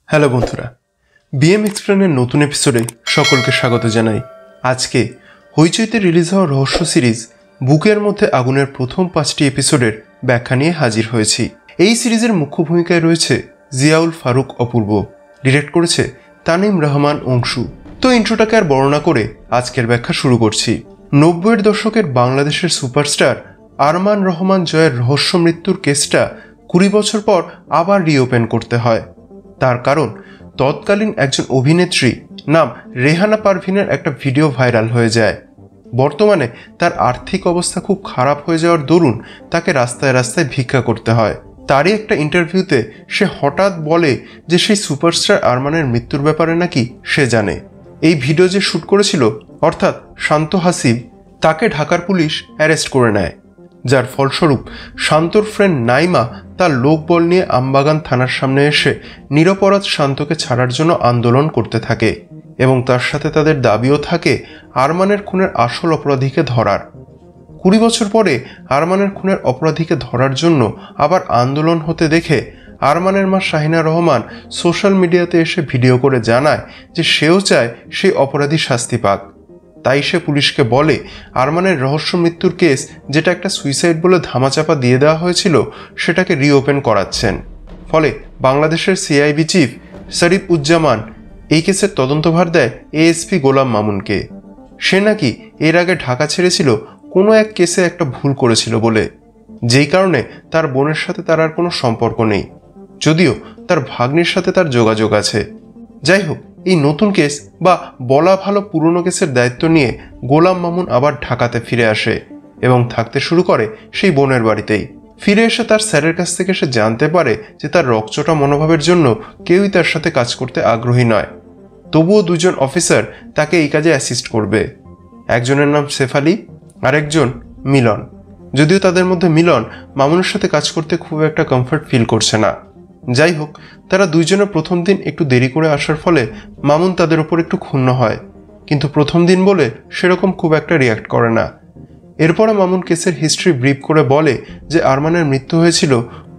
Hello বন্ধুরা, BM এক্সপ্লেনের নতুন এপিসোডে সকলকে স্বাগত জানাই। আজকে হইচইতে রিলিজ হওয়া রহস্য সিরিজ বুকের মধ্যে আগুনের প্রথম 5টি এপিসোডের ব্যাখ্যা নিয়ে হাজির হয়েছি। এই সিরিজের মুখ্য ভূমিকায় রয়েছে জিয়াউল ফারুক অপূর্ব, ডিরেক্ট করেছে তানিম রহমান অংশু। তো ইন্ট্রোটাকে আর বর্ণনা করে আজকের ব্যাখ্যা শুরু করছি। 90-এর দশকের বাংলাদেশের সুপারস্টার আরমান রহমান জয়ের রহস্য মৃত্যুর কেসটা 20 বছর পর আবার রিওপেন করতে হয়। তার কারণ তৎকালীন একজন অভিনেত্রী নাম রেহানা পারভিনের একটা ভিডিও ভাইরাল হয়ে যায়। বর্তমানে তার আর্থিক অবস্থা খুব খারাপ হয়ে যাওয়ার দরুন তাকে রাস্তায় রাস্তায় ভিক্ষা করতে হয়। তারই একটা ইন্টারভিউতে সে হঠাৎ বলে যে সেই সুপারস্টার আরমানের মৃত্যুর ব্যাপারে নাকি সে জানে। এই ভিডিও যে শ্যুট করেছিল অর্থাৎ শান্ত হাসিব, তাকে ঢাকার পুলিশ অ্যারেস্ট করে নেয়, যার ফলস্বরূপ শান্তর ফ্রেন্ড নাইমা তার লোকবল নিয়ে আমবাগান থানার সামনে এসে নিরপরাধ শান্তকে ছাড়ার জন্য আন্দোলন করতে থাকে এবং তার সাথে তাদের দাবিও থাকে আরমানের খুনের আসল অপরাধীকে ধরার। 20 বছর পরে আরমানের খুনের অপরাধীকে ধরার জন্য আবার আন্দোলন হতে দেখে আরমানের মা শাহিনা রহমান সোশ্যাল মিডিয়াতে এসে ভিডিও করে জানায় যে সেও চায় সেই অপরাধী শাস্তি পাক। তাই সে পুলিশকে বলে আরমানের রহস্য মৃত্যুর কেস, যেটা একটা সুইসাইড বলে ধামাচাপা দিয়ে দেওয়া হয়েছিল, সেটাকে রিওপেন করাচ্ছেন। ফলে বাংলাদেশের সিআইবি চিফ শরীফ উজ্জামান এই কেসের তদন্তভার দেয় এএসপি গোলাম মামুনকে। সে নাকি এর আগে ঢাকা ছেড়েছিল কোনো এক কেসে একটা ভুল করেছিল বলে, যেই কারণে তার বোনের সাথে তার আর কোনো সম্পর্ক নেই, যদিও তার ভাগ্নির সাথে তার যোগাযোগ আছে। যাই হোক, এই নতুন কেস বা বলা ভালো পুরনো কেসের দায়িত্ব নিয়ে গোলাম মামুন আবার ঢাকাতে ফিরে আসে এবং থাকতে শুরু করে সেই বোনের বাড়িতেই। ফিরে এসে তার স্যারের কাছ থেকে সে জানতে পারে যে তার রকচটা মনোভাবের জন্য কেউই তার সাথে কাজ করতে আগ্রহী নয়। তবুও দুজন অফিসার তাকে এই কাজে অ্যাসিস্ট করবে। একজনের নাম সেফ আলী, আরেকজন মিলন। যদিও তাদের মধ্যে মিলন মামুনের সাথে কাজ করতে খুব একটা কমফর্ট ফিল করছে না। যাই হোক, তারা দুইজনে প্রথম দিন একটু দেরি করে আসার ফলে মামুন তাদের উপর একটু ক্ষুণ্ণ হয়, কিন্তু প্রথম দিন বলে সেরকম খুব একটা রিয়াক্ট করে না। এরপরে মামুন কেসের হিস্ট্রি ব্রিফ করে বলে যে আরমানের মৃত্যু হয়েছিল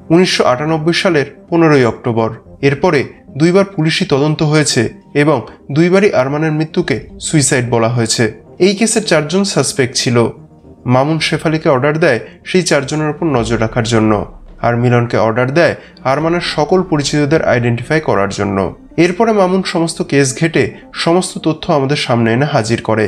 1998 সালের 15ই অক্টোবর। এরপরে 2বার পুলিশি তদন্ত হয়েছে এবং 2বারই আরমানের মৃত্যুকে সুইসাইড বলা হয়েছে। এই কেসের 4 জন সাসপেক্ট ছিল। মামুন শেফালিকে অর্ডার দেয় সেই 4 জনের উপর নজর রাখার জন্য, আর মিলনকে অর্ডার দেয় আরমানের সকল পরিচিতদের আইডেন্টিফাই করার জন্য। এরপরে মামুন সমস্ত কেস ঘেটে সমস্ত তথ্য আমাদের সামনে এনে হাজির করে।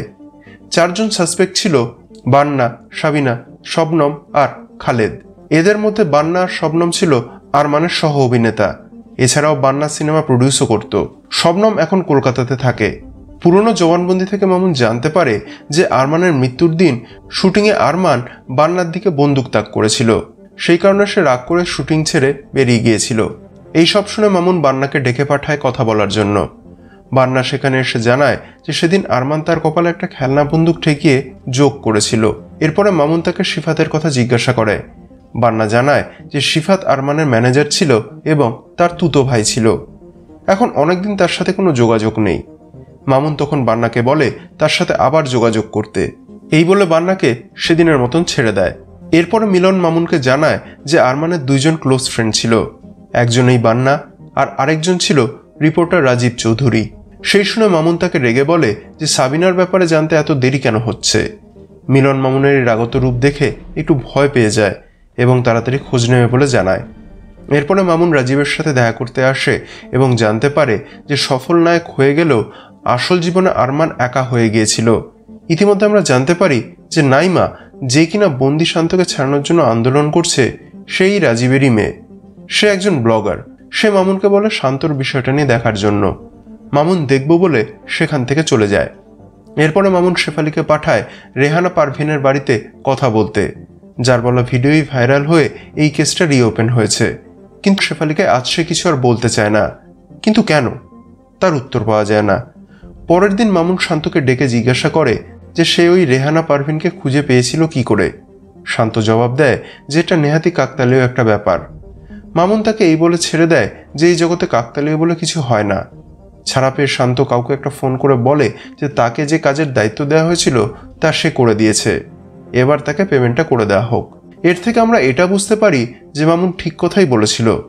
4 জন সাসপেক্ট ছিল বান্না, সাবিনা, শবনম আর খালেদ। এদের মধ্যে বান্না আর শবনম ছিল আরমানের সহ অভিনেতা। এছাড়াও বান্না সিনেমা প্রডিউসও করত। শবনম এখন কলকাতাতে থাকে। পুরনো জবানবন্দি থেকে মামুন জানতে পারে যে আরমানের মৃত্যুর দিন শুটিংয়ে আরমান বান্নার দিকে বন্দুক তাক করেছিল, সেই কারণে সে রাগ করে শুটিং ছেড়ে বেরিয়ে গিয়েছিল। এই সব শুনে মামুন বান্নাকে ডেকে পাঠায় কথা বলার জন্য। বান্না সেখানে এসে জানায় যে সেদিন আরমান তার কপালে একটা খেলনা বন্দুক ঠেকিয়ে জোক করেছিল। এরপরে মামুন তাকে সিফাতের কথা জিজ্ঞাসা করে। বান্না জানায় যে সিফাত আরমানের ম্যানেজার ছিল এবং তার তুতো ভাই ছিল। এখন অনেকদিন তার সাথে কোনো যোগাযোগ নেই। মামুন তখন বান্নাকে বলে তার সাথে আবার যোগাযোগ করতে। এই বলে বান্নাকে সেদিনের মতন ছেড়ে দেয়। এরপরে মিলন মামুনকে জানায় যে আরমানের 2 জন ক্লোজ ফ্রেন্ড ছিল। একজন এই বান্না আর আরেকজন ছিল রিপোর্টার রাজীব চৌধুরী। সেই শুনে মামুন তাকে রেগে বলে যে সাবিনার ব্যাপারে জানতে এত দেরি কেন হচ্ছে। মিলন মামুনের এই রাগত রূপ দেখে একটু ভয় পেয়ে যায় এবং তাড়াতাড়ি খোঁজ নেবে বলে জানায়। এরপরে মামুন রাজীবের সাথে দেখা করতে আসে এবং জানতে পারে যে সফল নায়ক হয়ে গেলেও আসল জীবনে আরমান একা হয়ে গিয়েছিল। ইতিমধ্যে আমরা জানতে পারি যে নাইমা, যে কিনা বন্দি শান্তকে ছাড়ানোর জন্য আন্দোলন করছে, সেই রাজীবেরই মেয়ে। সে একজন ব্লগার। সে মামুনকে বলে শান্তর বিষয়টা নিয়ে দেখার জন্য। মামুন দেখব বলে সেখান থেকে চলে যায়। এরপরে মামুন শেফালিকে পাঠায় রেহানা পারভিনের বাড়িতে কথা বলতে, যার বলা ভিডিওই ভাইরাল হয়ে এই কেসটা রিওপেন হয়েছে। কিন্তু শেফালিকে আজ সে কিছু আর বলতে চায় না। কিন্তু কেন, তার উত্তর পাওয়া যায় না। পরের দিন মামুন শান্তকে ডেকে জিজ্ঞাসা করে যে সে ওই রেহানা পারভিনকে খুঁজে পেয়েছিল কি করে। শান্ত জবাব দেয় যে এটা নেহাতি কাকতালীয় একটা ব্যাপার। মামুন তাকে এই বলে ছেড়ে দেয় যে এই জগতে কাকতালীয় বলে কিছু হয় না। ছাড়া পেয়ে শান্ত কাউকে একটা ফোন করে বলে যে তাকে যে কাজের দায়িত্ব দেওয়া হয়েছিল তা সে করে দিয়েছে, এবার তাকে পেমেন্টটা করে দেওয়া হোক। এর থেকে আমরা এটা বুঝতে পারি যে মামুন ঠিক কথাই বলেছিল।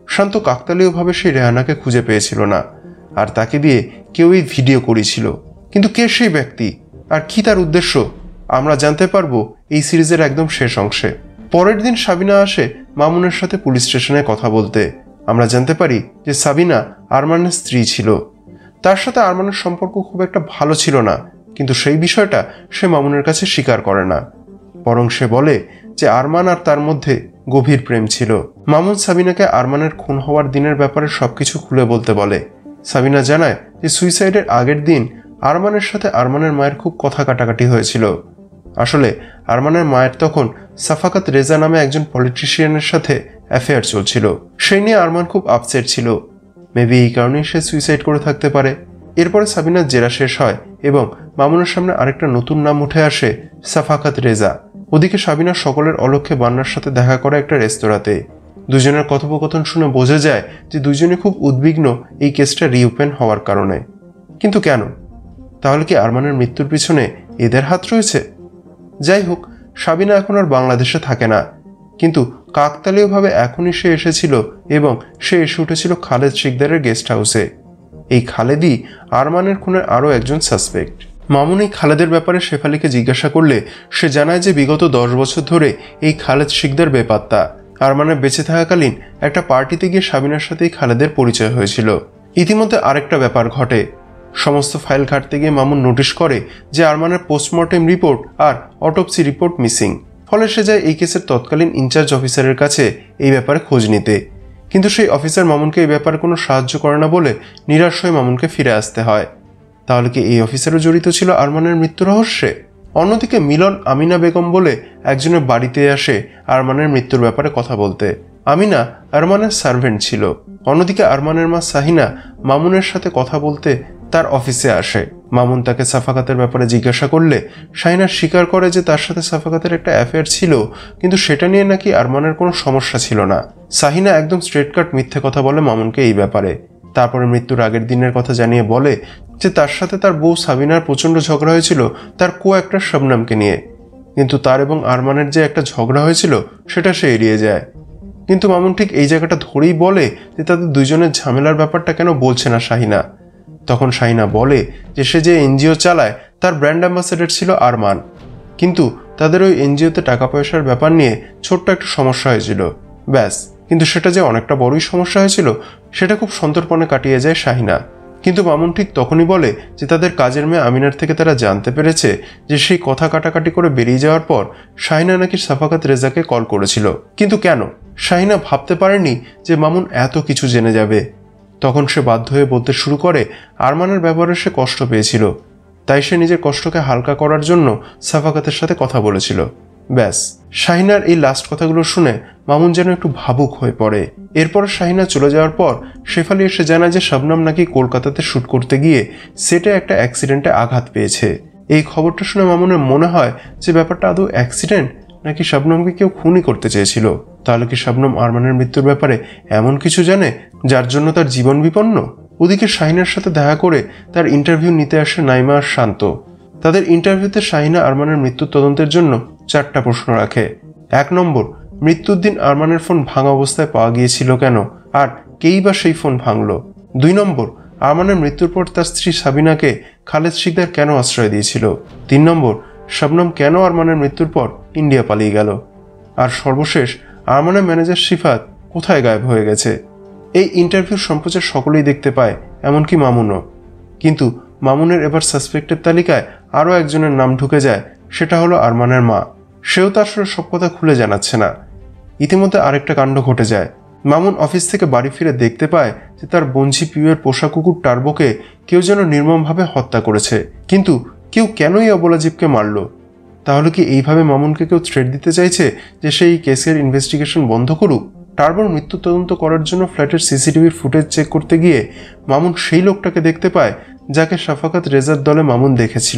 শান্ত কাকতালীয়ভাবে সেই রেহানাকে খুঁজে পেয়েছিল না, আর তাকে দিয়ে কেউ এই ভিডিও করেছিল। কিন্তু কে সেই ব্যক্তি আর কি তার উদ্দেশ্য আমরা জানতে পারবো এই সিরিজের একদম শেষ অংশে। পরের দিন সাবিনা আসে মামুনের সাথে পুলিশ স্টেশনে কথা বলতে। আমরা জানতে পারি যে সাবিনা আরমানের স্ত্রী ছিল। তার সাথে আরমানের সম্পর্ক খুব একটা ভালো ছিল না, কিন্তু সেই বিষয়টা সে মামুনের কাছে স্বীকার করে না। বরং সে বলে যে আরমান আর তার মধ্যে গভীর প্রেম ছিল। মামুন সাবিনাকে আরমানের খুন হওয়ার দিনের ব্যাপারে সবকিছু খুলে বলতে বলে। সাবিনা জানায় যে সুইসাইডের আগের দিন আরমানের সাথে আরমানের মায়ের খুব কথা কাটাকাটি হয়েছিল। আসলে আরমানের মায়ের তখন সাফাকাত রেজা নামে একজন পলিটিশিয়ানের সাথে অ্যাফেয়ার চলছিল। সেই নিয়ে আরমান খুব আপসেট ছিল। মেবি এই কারণেই সে সুইসাইড করে থাকতে পারে। এরপরে সাবিনার জেরা শেষ হয় এবং মামুনের সামনে আরেকটা নতুন নাম উঠে আসে, সাফাকাত রেজা। ওদিকে সাবিনা সকলের অলক্ষ্যে বান্নার সাথে দেখা করে একটা রেস্তোরাঁতে। দুজনের কথোপকথন শুনে বোঝা যায় যে দুজনে খুব উদ্বিগ্ন এই কেসটা রিওপেন হওয়ার কারণে। কিন্তু কেন? তাহলে কি আরমানের মৃত্যুর পিছনে এদের হাত রয়েছে? যাই হোক, সাবিনা এখন আর বাংলাদেশে থাকে না, কিন্তু কাকতালীয়ভাবে এখনই সে এসেছিল এবং সে এসে উঠেছিল খালেদ শিকদারের গেস্ট হাউসে। এই খালেদই আরমানের খুনের আরও একজন সাসপেক্ট। মামুন এই খালেদের ব্যাপারে শেফালিকে জিজ্ঞাসা করলে সে জানায় যে বিগত 10 বছর ধরে এই খালেদ শিকদার বেপাত্তা। আরমানের বেঁচে থাকাকালীন একটা পার্টিতে গিয়ে সাবিনার সাথেই খালেদের পরিচয় হয়েছিল। ইতিমধ্যে আরেকটা ব্যাপার ঘটে। সমস্ত ফাইল ঘাঁটতে গিয়ে মামুন নোটিশ করে যে আরমানের পোস্টমর্টেম রিপোর্ট আর অটোপসি রিপোর্ট মিসিং। ফলে সে যায় এই কেসের তৎকালীন ইনচার্জ অফিসারের কাছে এই ব্যাপারে খোঁজ নিতে। কিন্তু সেই অফিসার মামুনকে এই ব্যাপারে কোনো সাহায্য করে না বলে নিরাশ হয়ে মামুনকে ফিরে আসতে হয়। তাহলে কি এই অফিসারও জড়িত ছিল আরমানের মৃত্যু রহস্যে? অন্যদিকে মিলন আমিনা বেগম বলে একজনের বাড়িতে আসে আরমানের মৃত্যুর ব্যাপারে কথা বলতে। আমিনা আরমানের সার্ভেন্ট ছিল। অন্যদিকে আরমানের মা সাহিনা মামুনের সাথে কথা বলতে তার অফিসে আসে। মামুন তাকে সাফাকাতের ব্যাপারে জিজ্ঞাসা করলে শাহিনা স্বীকার করে যে তার সাথে সাফাকাতের একটা অ্যাফেয়ার ছিল, কিন্তু সেটা নিয়ে নাকি আরমানের কোনো সমস্যা ছিল না। সাহিনা একদম স্ট্রেট কাট মিথ্যে কথা বলে মামুনকে এই ব্যাপারে। তারপরে মৃত্যুর আগের দিনের কথা জানিয়ে বলে যে তার সাথে তার বউ সাবিনার প্রচণ্ড ঝগড়া হয়েছিল তার কো অ্যাক্টর শবনমকে নিয়ে, কিন্তু তার এবং আরমানের যে একটা ঝগড়া হয়েছিল সেটা সে এড়িয়ে যায়। কিন্তু মামুন ঠিক এই জায়গাটা ধরেই বলে যে তাদের দুজনের ঝামেলার ব্যাপারটা কেন বলছে না শাহিনা। তখন শাহিনা বলে যে সে যে এনজিও চালায় তার ব্র্যান্ড অ্যাম্বাসেডর ছিল আরমান, কিন্তু তাদের ওই এনজিওতে টাকা পয়সার ব্যাপার নিয়ে ছোট্ট একটা সমস্যা হয়েছিল, ব্যাস। কিন্তু সেটা যে অনেকটা বড়ই সমস্যা হয়েছিল সেটা খুব সন্তর্পণে কাটিয়ে যায় শাহিনা। কিন্তু মামুন ঠিক তখনই বলে যে তাদের কাজের মেয়ে আমিনার থেকে তারা জানতে পেরেছে যে সেই কথা কাটাকাটি করে বেরিয়ে যাওয়ার পর শাহিনা নাকি সাফাকাত রেজাকে কল করেছিল। কিন্তু কেন? শাহিনা ভাবতে পারেনি যে মামুন এত কিছু জেনে যাবে। তখন সে বাধ্য হয়ে বলতে শুরু করে আরমানের ব্যাপারে সে কষ্ট পেয়েছিল, তাই সে নিজের কষ্টকে হালকা করার জন্য সাফাকাতের সাথে কথা বলেছিল, ব্যাস। শাহিনার এই লাস্ট কথাগুলো শুনে মামুন যেন একটু ভাবুক হয়ে পড়ে। এরপর শাহিনা চলে যাওয়ার পর শেফালি এসে জানায় যে শবনম নাকি কলকাতাতে শ্যুট করতে গিয়ে সেটে একটা অ্যাক্সিডেন্টে আঘাত পেয়েছে। এই খবরটা শুনে মামুনের মনে হয় যে ব্যাপারটা আদৌ অ্যাক্সিডেন্ট নাকি শবনমকে কেউ খুনই করতে চেয়েছিল। তাহলে কি শবনম আরমানের মৃত্যুর ব্যাপারে এমন কিছু জানে যার জন্য তার জীবন বিপন্ন? ওদিকে শাহিনার সাথে দেখা করে তার ইন্টারভিউ নিতে আসে নাইমা আর শান্ত। তাদের ইন্টারভিউতে শাহিনা আরমানের মৃত্যুর তদন্তের জন্য 4টা প্রশ্ন রাখে। 1 নম্বর, মৃত্যুর দিন আরমানের ফোন ভাঙা অবস্থায় পাওয়া গিয়েছিল কেন, আর কেই বা সেই ফোন ভাঙলো? 2 নম্বর, আরমানের মৃত্যুর পর তার স্ত্রী সাবিনাকে খালেদ শিকদার কেন আশ্রয় দিয়েছিল? 3 নম্বর, শবনম কেন আরমানের মৃত্যুর পর ইন্ডিয়া পালিয়ে গেল? আর সর্বশেষ, আরমানের ম্যানেজার শিফাত কোথায় গায়েব হয়ে গেছে? এই ইন্টারভিউর সম্প্রচার সকলেই দেখতে পায়, এমনকি মামুনও। কিন্তু মামুনের এবার সাসপেক্টের তালিকায় আরও একজনের নাম ঢুকে যায়, সেটা হলো আরমানের মা। সেও তার সাথে সব কথা খুলে জানাচ্ছে না। ইতিমধ্যে আরেকটা কাণ্ড ঘটে যায়। মামুন অফিস থেকে বাড়ি ফিরে দেখতে পায় যে তার বঞ্জি পিউয়ের পোষা কুকুর টার্বোকে কেউ যেন নির্মমভাবে হত্যা করেছে, কিন্তু কেউ কেন এই অবলাজীবকে মারল? তাহলে কি এইভাবে মামুনকে কেউ থ্রেট দিতে চাইছে যে সেই কেসের ইনভেস্টিগেশন বন্ধ করুক? টার্বোর মৃত্যু তদন্ত করার জন্য ফ্ল্যাটের সিসিটিভির ফুটেজ চেক করতে গিয়ে মামুন সেই লোকটাকে দেখতে পায় যাকে সাফাকাত রেজার দলে মামুন দেখেছিল।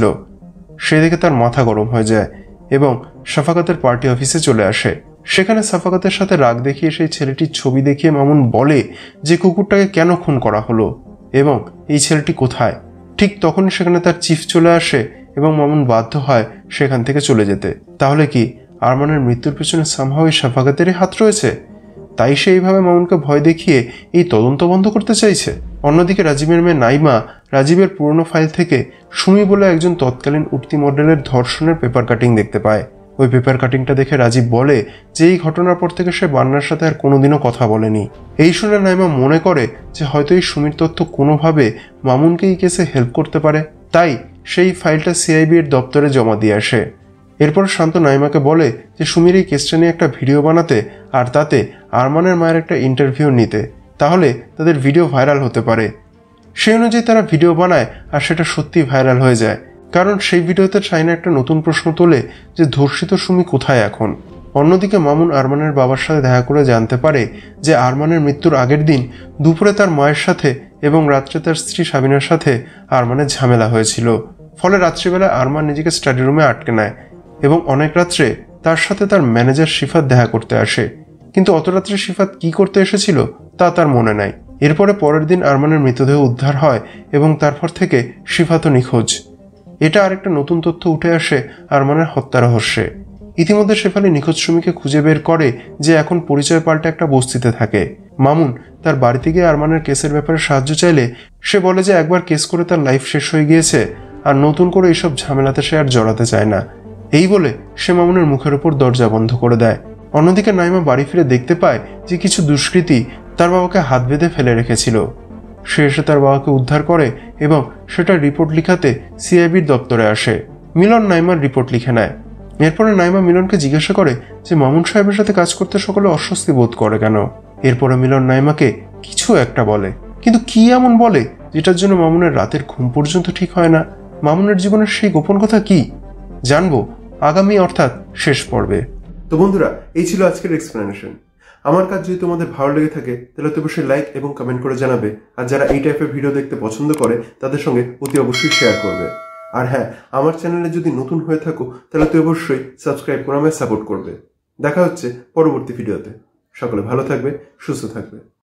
সে দেখে তার মাথা গরম হয়ে যায় এবং সাফাকাতের পার্টি অফিসে চলে আসে। সেখানে সাফাকাতের সাথে রাগ দেখিয়ে সেই ছেলেটির ছবি দেখিয়ে মামুন বলে যে কুকুরটাকে কেন খুন করা হলো এবং এই ছেলেটি কোথায়। ঠিক তখনই সেখানে তার চিফ চলে আসে এবং মামুন বাধ্য হয় সেখান থেকে চলে যেতে। তাহলে কি আরমানের মৃত্যুর পেছনে সামহাও এই সাফাকাতেরই হাত রয়েছে? তাই সে এইভাবে মামুনকে ভয় দেখিয়ে এই তদন্ত বন্ধ করতে চাইছে। অন্যদিকে রাজীবের মেয়ে নাইমা রাজীবের পুরনো ফাইল থেকে সুমি বলে একজন তৎকালীন উঠতি মডেলের ধর্ষণের পেপার কাটিং দেখতে পায়। ওই পেপার কাটিংটা দেখে রাজীব বলে যে এই ঘটনার পর থেকে সে বান্নার সাথে আর কোনোদিনও কথা বলেনি। এই শুনে নাইমা মনে করে যে হয়তো এই সুমির তথ্য কোনোভাবে মামুনকে এই কেসে হেল্প করতে পারে, তাই সেই ফাইলটা সিআইবি এর দপ্তরে জমা দিয়ে আসে। এরপর শান্ত নাইমাকে বলে যে সুমির এই কেসটা নিয়ে একটা ভিডিও বানাতে আর তাতে আরমানের মায়ের একটা ইন্টারভিউ নিতে, তাহলে তাদের ভিডিও ভাইরাল হতে পারে। সেই অনুযায়ী তারা ভিডিও বানায় আর সেটা সত্যি ভাইরাল হয়ে যায়, কারণ সেই ভিডিওতে শাইনা একটা নতুন প্রশ্ন তোলে যে ধর্ষিত সুমি কোথায় এখন। অন্যদিকে মামুন আরমানের বাবার সাথে দেখা করে জানতে পারে যে আরমানের মৃত্যুর আগের দিন দুপুরে তার মায়ের সাথে এবং রাত্রে তার স্ত্রী সাবিনার সাথে আরমানের ঝামেলা হয়েছিল। ফলে রাত্রিবেলা আরমান নিজেকে স্টাডি রুমে আটকে নেয় এবং অনেক রাত্রে তার সাথে তার ম্যানেজার শিফাত দেখা করতে আসে, কিন্তু অত রাত্রে শিফাত কি করতে এসেছিল তা তার মনে নাই। এরপরে পরের দিন আরমানের মৃতদেহ উদ্ধার হয় এবং তারপর থেকে শিফাতও নিখোঁজ। এটা আরেকটা নতুন তথ্য উঠে আসে আরমানের হত্যা রহস্যে। ইতিমধ্যে শেফালি নিখোঁজ সুমিকে খুঁজে বের করে যে এখন পরিচয় পাল্টে একটা বস্তিতে থাকে। মামুন তার বাড়িতে গিয়ে আরমানের কেসের ব্যাপারে সাহায্য চাইলে সে বলে যে একবার কেস করে তার লাইফ শেষ হয়ে গিয়েছে আর নতুন করে এইসব ঝামেলাতে সে আর জড়াতে চায় না। এই বলে সে মামুনের মুখের উপর দরজা বন্ধ করে দেয়। অন্যদিকে নাইমা বাড়ি ফিরে দেখতে পায় যে কিছু দুষ্কৃতী তার বাবাকে হাত বেঁধে ফেলে রেখেছিল। সে এসে তার বাবাকে উদ্ধার করে এবং সেটা রিপোর্ট লিখাতে সিআইবির দপ্তরে আসে। মিলন নাইমার রিপোর্ট লিখে নেয়। এরপরে নাইমা মিলনকে জিজ্ঞাসা করে যে মামুন সাহেবের সাথে কাজ করতে সকলে অস্বস্তি বোধ করে কেন। এরপরে মিলন নাইমাকে কিছু একটা বলে, কিন্তু কি এমন বলে যেটার জন্য মামুনের রাতের ঘুম পর্যন্ত ঠিক হয় না। মামুনের জীবনের সেই গোপন কথা কি জানবো আগামী অর্থাৎ শেষ পর্বে। তো বন্ধুরা, এই ছিল আজকের এক্সপ্লেনেশন। আমার কাজ যদি তোমাদের ভালো লেগে থাকে তাহলে তো অবশ্যই লাইক এবং কমেন্ট করে জানাবে, আর যারা এই টাইপের ভিডিও দেখতে পছন্দ করে তাদের সঙ্গে অতি অবশ্যই শেয়ার করবে। আর হ্যাঁ, আমার চ্যানেলে যদি নতুন হয়ে থাকো তাহলে তো অবশ্যই সাবস্ক্রাইব করে আমায় সাপোর্ট করবে। দেখা হচ্ছে পরবর্তী ভিডিওতে। সকলে ভালো থাকবে, সুস্থ থাকবে।